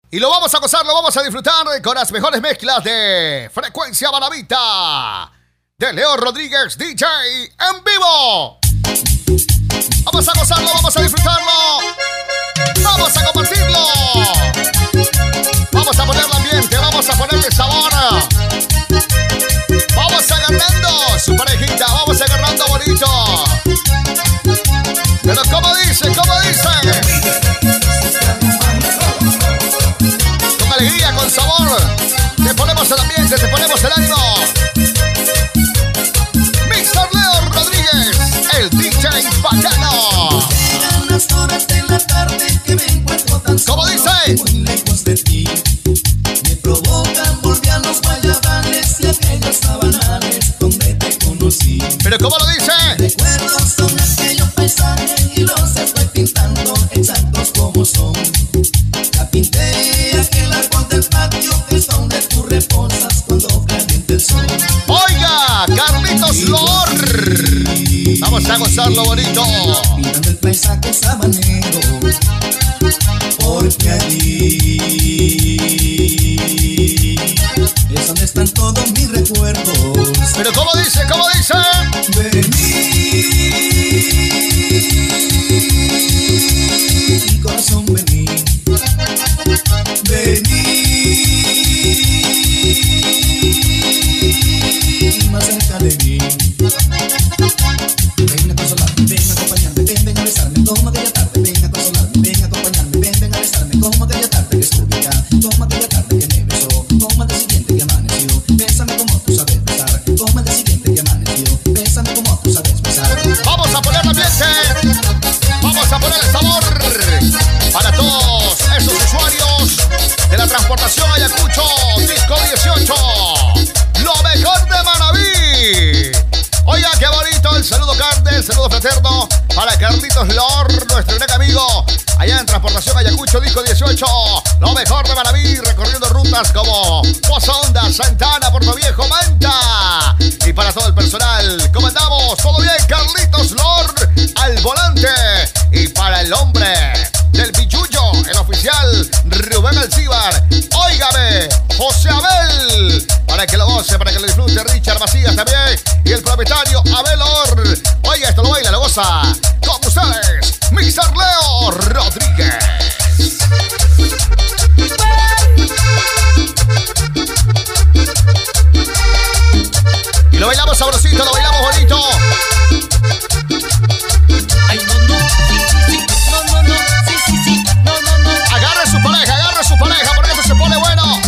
Y lo vamos a gozar, lo vamos a disfrutar con las mejores mezclas de Frecuencia Maravita de Leo Rodríguez DJ en vivo. Vamos a gozarlo, vamos a disfrutarlo, vamos a compartirlo, vamos a ponerle ambiente, vamos a ponerle sabor. Vamos agarrando su parejita, vamos agarrando bonito. Pero como dice, con alegría, con sabor, te ponemos el ambiente, te ponemos el ánimo. Mr. Leo Rodríguez, el DJ bacano. Llegan las horas de la tarde que me encuentro tan solo, ¿cómo dice? muy lejos de ti. Me provocan volver a los guayabales y aquellos sabanales donde te conocí. Pero ¿cómo lo dice? Recuerdos son aquellos paisajes y los estoy pintando exactos como son. Ya pinté aquel árbol del patio que es donde tú reposas cuando caliente el sol. Oiga, Carlitos Lor, vamos a gozarlo bonito. Pintando el paisaje sabanero, porque allí es donde están todos mis recuerdos. Pero ¿cómo dice? ¿Cómo dice? Vení, corazón, vení. Vení más cerca de mí. Ven a consolarme, ven a acompañarme, ven a besarme, como aquella tarde. Ven a consolarme, ven a acompañarme, ven a besarme, como aquella tarde que estuve acá, como aquella tarde que me besó, como el día siguiente que amaneció. Bésame como tú sabes besar, como el día siguiente que amaneció. Bésame como tú sabes besar. Vamos a poner ambiente, vamos a poner el sabor para todos esos usuarios de la transportación Ayacucho, disco 18, lo mejor de Manaví. Oiga, qué bonito, el saludo carne, el saludo fraterno para Carlitos Lor, nuestro gran amigo, allá en Transportación Ayacucho, disco 18, lo mejor de Manaví, recorriendo rutas como Poza Honda, Santana, Puerto Viejo, Manta. Y para todo el personal, ¿cómo andamos? ¿Todo bien? Carlitos Lor al volante. Y para el hombre del Pichullo, el oficial Rubén Alcíbar, óigame, José Abel, para que lo goce, para que lo disfrute, Richard Macías también, y el propietario Abel Or. Oiga, esto lo baila, lo goza, con ustedes, Mr. Leo Rodríguez. Y lo bailamos sabrosito, lo bailamos bonito. Ay, no, no, sí, sí, sí, no, no, no, sí, sí, sí, no, no, no. Agarre su pareja, porque esto se pone bueno.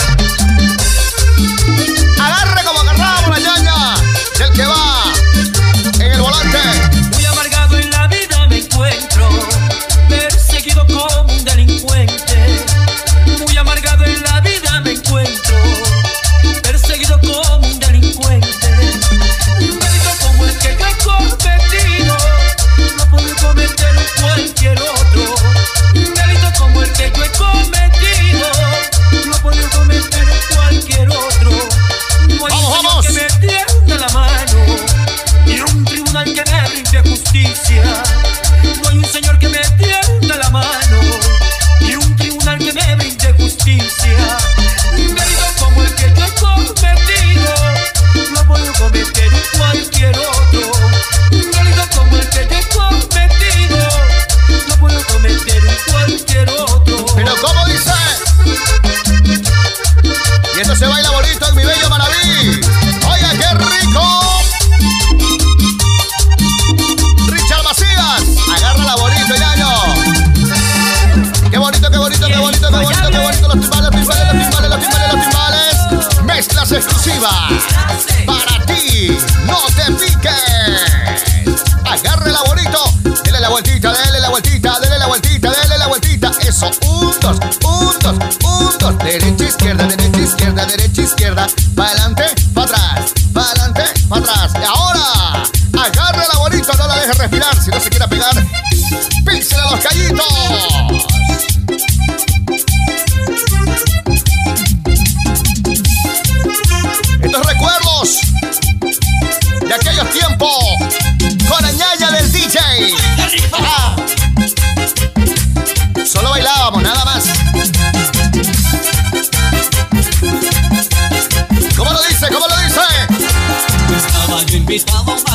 Agarre como agarramos la ñaña del que va en el volante. Muy amargado en la vida me encuentro, perseguido como un delincuente. Muy amargado en la vida me encuentro, perseguido como un delincuente. Un delito como el que yo he cometido, no puedo cometer cualquier otro. Un delito como el que yo he cometido, no puedo cometer cualquier otro. No hay un señor que me tienda la mano, ni un tribunal que me brinde justicia. No hay un señor que me tienda la mano, ni un tribunal que me brinde justicia. Un delito como el que yo he cometido, no puedo cometer cualquier otro. Un delito como el que yo he cometido, no puedo cometer cualquier otro. Pero ¿cómo dice? Y esto se baila bonito en mi bello Manaví. Oiga, qué rico. Richard Macías, agárrala bonito, ñaño. Qué bonito, qué bonito, qué bonito, qué bonito, qué bonito. Los timbales, los timbales, los timbales, los timbales, los timbales. Mezclas exclusivas para ti. No te piques. Agárrela bonito. Dele la vueltita, dele la vueltita, dele la vueltita, dele la vueltita. Eso, un, dos, un, dos, un, dos. Derecha, izquierda, derecha, izquierda, derecha, izquierda. Pa' adelante, pa' atrás, pa' adelante, pa' atrás. Y ahora, agárrela bonito, no la deje respirar. Si no se quiere pegar, písele a los callitos. Estos recuerdos de aquellos tiempos con la ñaña del DJ. Solo bailábamos, nada más.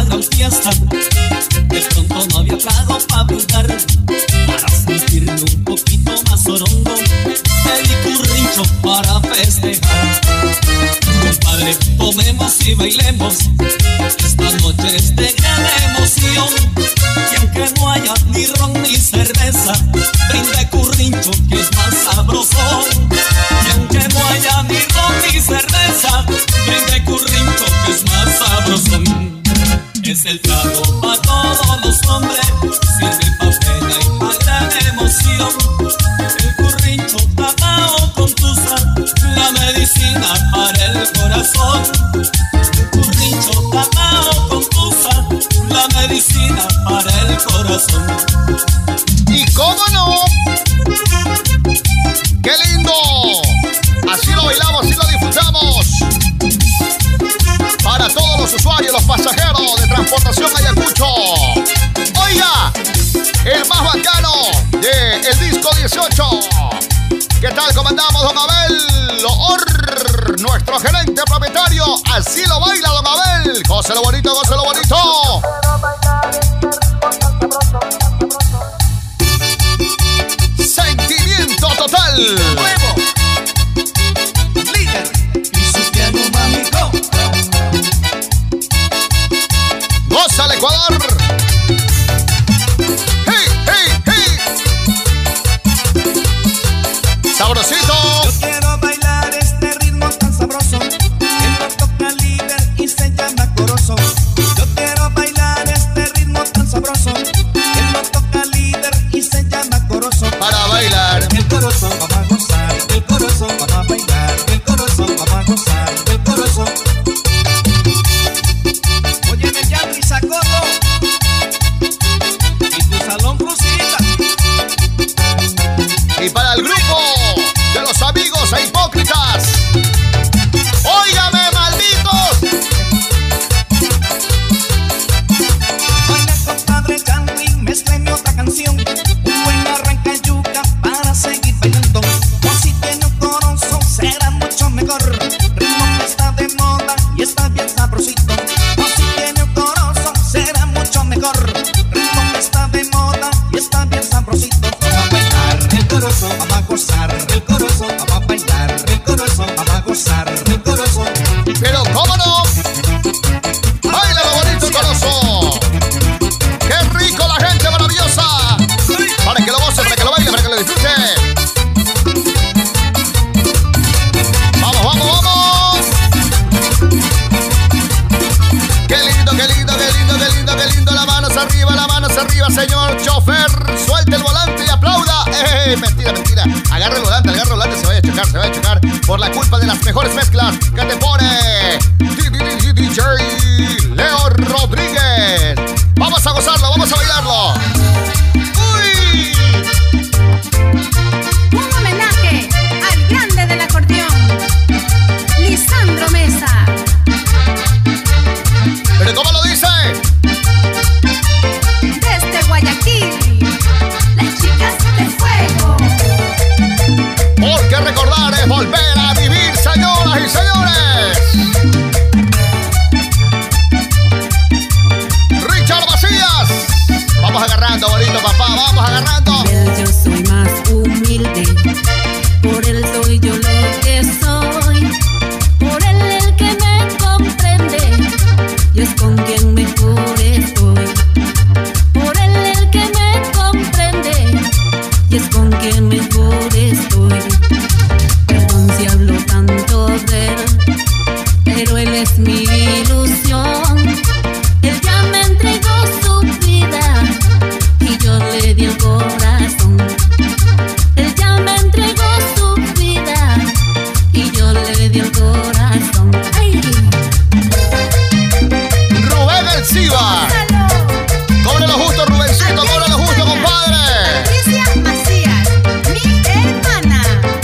gran fiesta. De pronto no había trago para brindar, para sentirme un poquito más orongo. Pedí currincho para festejar. Compadre, tomemos y bailemos, esta noche es de gran emoción. Y aunque no haya ni ron ni cerveza, brinde currincho que es más sabroso. Y aunque no haya ni ron ni cerveza, brinde currincho que es más sabroso. Es el trago para todos los hombres, sirve pa' pena y pa' gran emoción. El currincho tapao con tusa, la medicina para el corazón. El currincho tapao con tusa, la medicina para el corazón. ¿Y cómo no? ¡Qué lindo! Así lo bailamos, así lo disfrutamos. Para todos los usuarios, los pasajeros de Transportación Ayacucho. Oiga, el más bacano del disco 18. ¿Qué tal? ¿Comandamos, don Abel Loor, nuestro gerente propietario? Así lo baila, don Abel. Gócelo bonito, gócelo bonito. Sentimiento total. Nuevo líder Cristiano Mágico. Goza el Ecuador. ¡Hey, hey, hey! ¡Sabrosito! Yo quiero bailar este ritmo tan sabroso, que lo toca líder y se llama Corozo. Yo quiero bailar este ritmo tan sabroso, que lo toca líder y se llama Corozo. Para bailar. El Corozo, vamos a gozar. El Corozo, vamos a bailar. El Corozo, vamos a gozar. El Corozo. Oye, me llamo Isacoto y tu salón Crucita. Y para el grupo de los amigos e hipócritas. ¡Óigame, malditos! Baila, compadre Charlie, mezcleme otra canción. Un buen arranca yuca para seguir bailando. O si tiene un Corozo, será mucho mejor. Ritmo que está de moda y está bien sabrosito. O si tiene un Corozo, será mucho mejor. Ritmo que está de moda y está bien sabrosito. Vamos a bailar el Corozo, vamos a gozar. El Corozo, vamos a bailar. El Corozo, vamos a gozar. El Corozo. Pero cómo no. Baila lo bonito, Corozo. ¡Qué rico la gente maravillosa! Para que lo goce, para que lo baile, para que lo disfrute. ¡Vamos, vamos, vamos! ¡Qué lindo, qué lindo, qué lindo, qué lindo, qué lindo! La manos arriba, señor chofer. Suelte el volante y aplauda. Mentira, mentira. Agarra el volante, se vaya a chocar. Por la culpa de las mejores mezclas que te pone DJ Leo Rodríguez. Vamos a gozarlo, vamos a bailarlo. ¡Uy! Un homenaje al grande del acordeón, Lisandro Mesa. ¿Pero cómo lo dice? Desde Guayaquil, las chicas de fuego. Porque recordar es volver a vivir, señoras y señores. Richard Macías. Vamos agarrando, bonito papá, vamos agarrando. Yo soy más humilde, por él soy yo lo que soy, por él el que me comprende, y es con quien mejor estoy. Por él el que me comprende, y es con quien mejor estoy. Perdón si hablo tanto de él, pero él es mi ilusión. Él ya me entregó su vida y yo le di el corazón. Él ya me entregó su vida y yo le di el corazón. ¡Ay! Rubén Elciba. Cóbrelo justo, Rubencito, cóbrelo justo, compadre. Patricia Macías, mi hermana.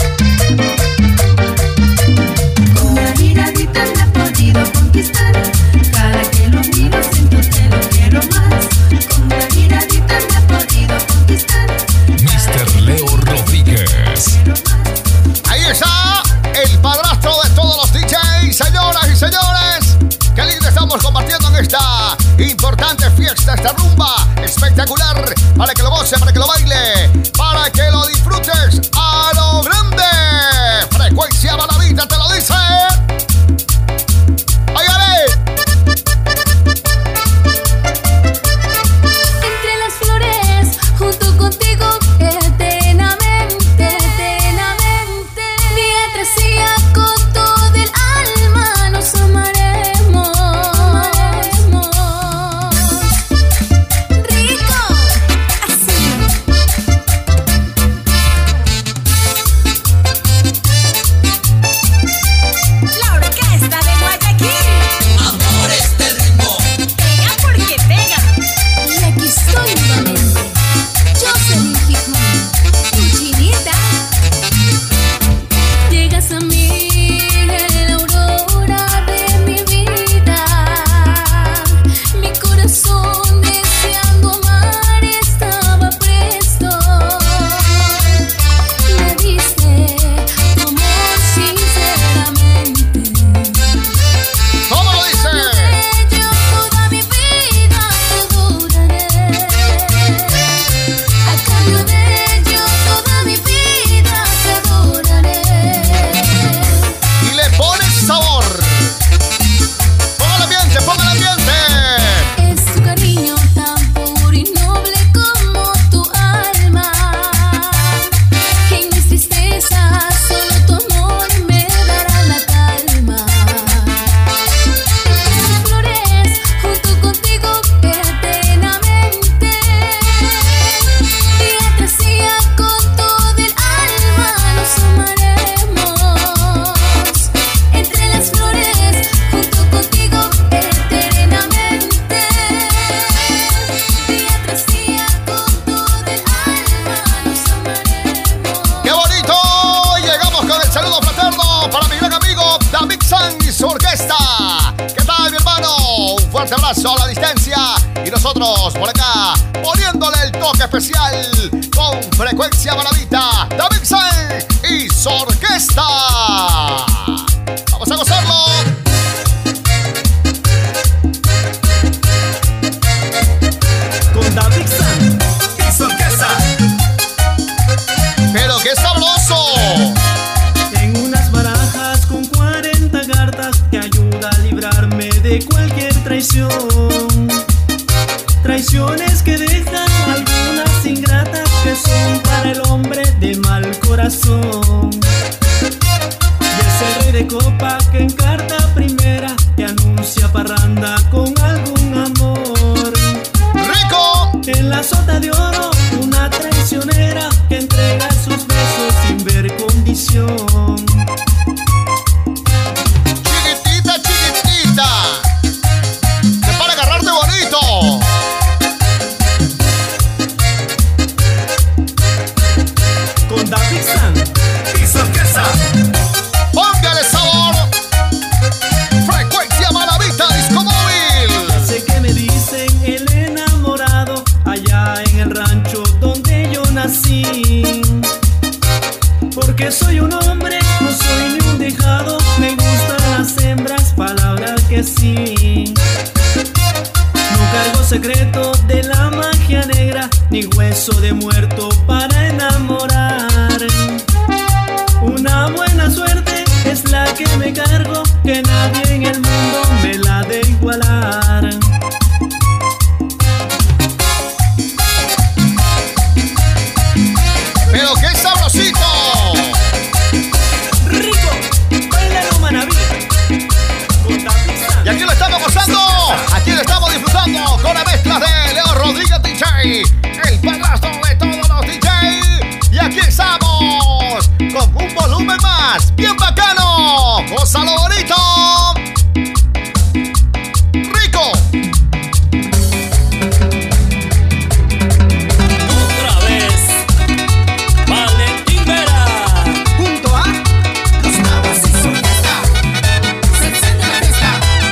Con una miradita me ha podido conquistar. Cada que lo miro siento que lo quiero más. Con una miradita me ha podido conquistar. Mr. Leo Rodríguez. Ahí está el padrastro de todos los DJs, señoras y señores. Qué lindo estamos compartiendo en esta fiesta, esta rumba espectacular, para que lo goce, para que lo baile, para que lo disfrutes a lo grande. Frecuencia Baladita te lo dice. ¡Óigale! Entre las flores, junto contigo, eternamente, eternamente. Día tras día, con todo el alma, nos amaremos. Rico, así. La orquesta de Guayaquil. Amor, este ritmo. Pega porque pega. Y aquí estoy nuevamente. Jocelyn Gijón, tu chinita. Llegas a mí en la aurora de mi vida. Mi corazón deseando amar estaba presto. Me diste tu amor sinceramente. ¿Cómo lo dice? Yo toda mi vida te adoraré. A cambio de ello toda mi vida te adoraré. Y le pones sabor. Ponga el ambiente, ponga el ambiente. Es tu cariño tan puro y noble como tu alma. En mis tristezas solo tu amor me dará la calma. Entre las flores, junto contigo eternamente. Día tras día, con todo el alma nos amaremos. Entre las flores, junto contigo eternamente. Día tras día, con todo el alma nos amaremos. ¡Qué bonito! Llegamos con el saludo fraterno para mi gran amigo David San y su orquesta. ¿Qué tal, mi hermano? Un fuerte abrazo a la distancia. Y nosotros por acá poniéndole el toque especial con Frecuencia Baladita. David San y su orquesta. Vamos a gozarlo. Con David San y su orquesta. Pero qué sabroso. En unas barajas con 40 cartas que ayuda a librarme de cualquier traición. Traiciones que dejan algunas ingratas que son para el hombre de mal corazón. Y es el rey de copa que en carta primera te anuncia parranda con algún amor. ¡Rico! En la sota de oro, una traicionera que entrega sus besos sin ver condición. Chiquitita, chiquitita. Es para agarrarte bonito. Con David San y su orquesta. Póngale sabor. Frecuencia Baladita Disco Móvil. Sé que me dicen el enamorado allá en el rancho donde yo nací. Porque soy un hombre, no soy ni un dejado. Me gustan las hembras, palabra que sí. No cargo secreto de la magia negra, ni hueso de muerto para enamorar. Una buena suerte es la que me cargo, que nadie en el mundo me la de igualar. Pero qué sabrosito. Rico, bailalo Manaví. Con David San. Y aquí lo estamos gozando. Aquí lo estamos disfrutando con la mezcla de Leo Rodríguez DJ, el padrastro de todos los DJ. Y aquí estamos con un volumen más bien bacano. Gózalo bonito. Rico. Otra vez, Valentín Vera. Junto a los Navas y su orquesta. Se enciende la fiesta.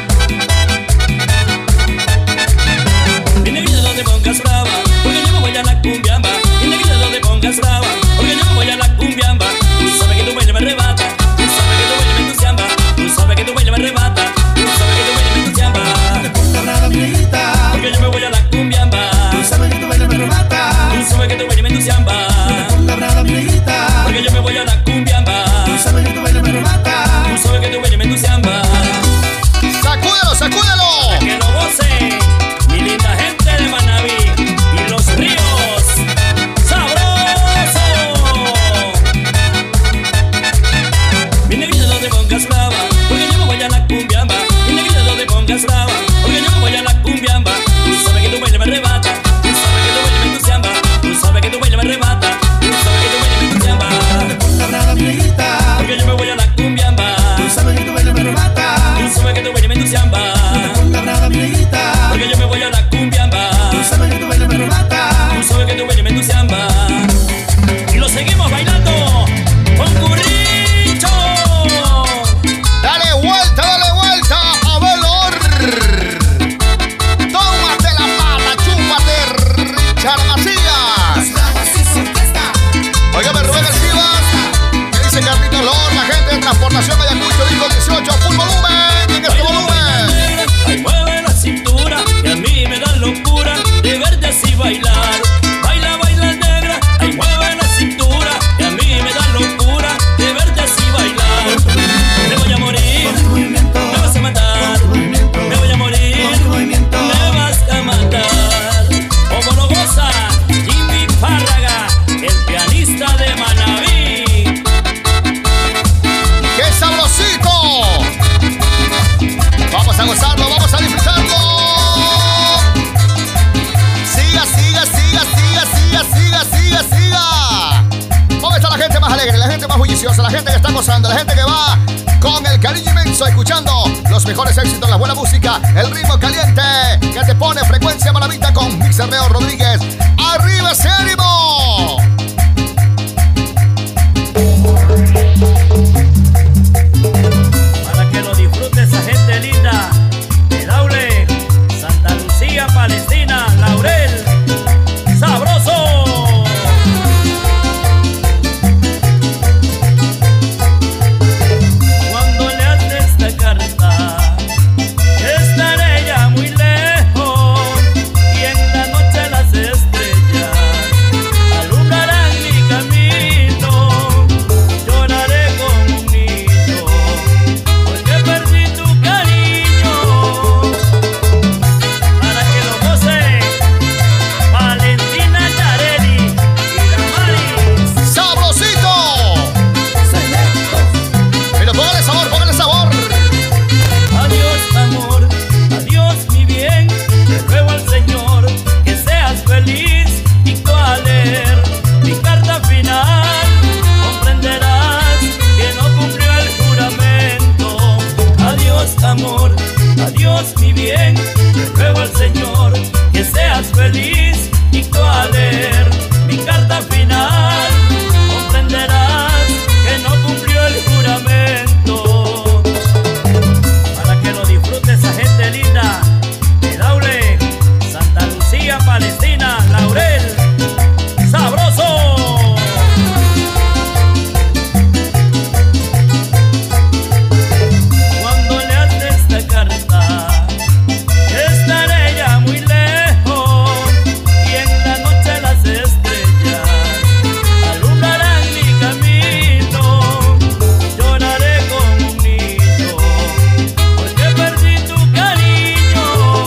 Mi negrita, no te pongas brava, porque yo me voy a la cumbiamba. Mi negrita, no te pongas brava, porque yo me voy a la cumbiamba. Tú sabes que tu baile me arrebata, tú sabes que tu baile me entusiasma, tú sabes que tu baile sabes que tu baile me arrebata. Tú sabes que tu baile me entusiasma. ¡Sacúdelo, sacúdelo! Para que lo goce mi linda gente de Manaví y Los Ríos. ¡Sabroso! Mi negrita, no te pongas brava, porque yo me voy a la cumbiamba. Mi negrita, no te pongas brava, porque yo me voy a la cumbiamba. Tú sabes que tu baile me arrebata, tú sabes que tu baile me entusiasma. Tú sabes que tu baile me arrebata, tú sabes que tu baile me entusiasma. No te pongas brava, mi negrita, Porque yo me voy a la cumbiamba. tú sabes que tu baile me arrebata. Tú sabes que tu baile me entusiasma. No te pongas brava, mi negrita, Porque yo me voy a la cumbiamba. tú sabes que tu baile me arrebata. Tú sabes que tu baile me entusiasma. Y lo seguimos bailando con Curricho. Dale vuelta, a Velor. Tómate la pata, chúpate, Richard Macías. Óigame, Rubén García, que dice Carlitos Lor, la gente de Transportación Ayacucho, disco 18, full volumen, en este volumen. Ay, mueve la cintura y a mí me da locura de verte así bailar. Baila, baila negra. Ay, mueve la cintura y a mí me da locura de verte así bailar. Me voy a morir, Con tu movimiento, me vas a matar. con tu movimiento, Me voy a morir, con tu movimiento. me vas a matar. Como lo goza Jimmy Párraga, el pianista de Manaví. ¡Qué sabrosito! Vamos a gozarlo, vamos a disfrutarlo. Siga, siga, siga, siga, siga, siga, siga, siga. ¿Dónde está la gente más alegre, la gente más bulliciosa, la gente que está gozando, la gente que va con el cariño inmenso escuchando los mejores éxitos, la buena música, el ritmo caliente que te pone Frecuencia Maravita con Mixer Leo Rodríguez? ¡Arriba ese ánimo! Para que lo disfrute esa gente linda de Daule, Santa Lucía, Palestina, Laurel. ¡Sabroso! Cuando le haces esta carta, estaré ya muy lejos y en la noche las estrellas alumbrarán mi camino. Lloraré como un niño porque perdí tu cariño. Para que lo goce Valentina Yareli y Damaris. ¡Sabrosito! Pero póngale sabor, póngale sabor. Adiós amor, adiós mi bien, te ruego al Señor que seas feliz y tú al leer mi carta final comprenderás que no cumplió el juramento. Adiós amor, adiós mi bien, te ruego al Señor que seas feliz y tú al leer mi carta final comprenderás que no cumplió el juramento. Para que lo disfrute esa gente linda de Daule, Santa Lucía, Palestina, Laurel. ¡Sabroso! Cuando le haces esta carta, estaré ya muy lejos y en la noche las estrellas alumbrarán mi camino. Lloraré como un niño porque perdí tu cariño.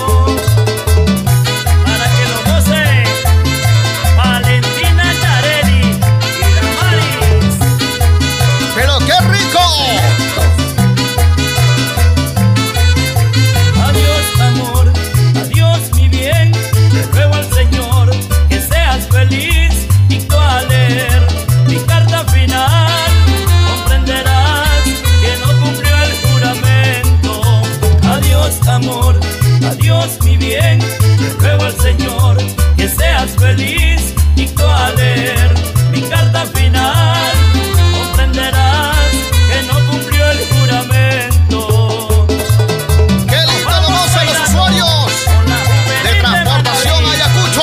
Para que lo goce Valentina Yareli y Damaris. ¡Pero qué rico! Adiós amor, adiós mi bien, te ruego al Señor que seas feliz y tú al leer mi carta final comprenderás que no cumplió el juramento. Adiós amor, adiós mi bien, te ruego al Señor que seas feliz y tú al leer mi carta final comprenderás que no cumplió el juramento. ¡Qué lindo lo gozan los usuarios de Transportación Ayacucho!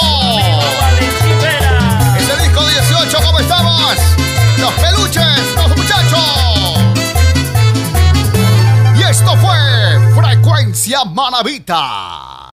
Ese disco 18, ¿cómo estamos? Los peluches, los muchachos. Y esto fue Frecuencia Manavita.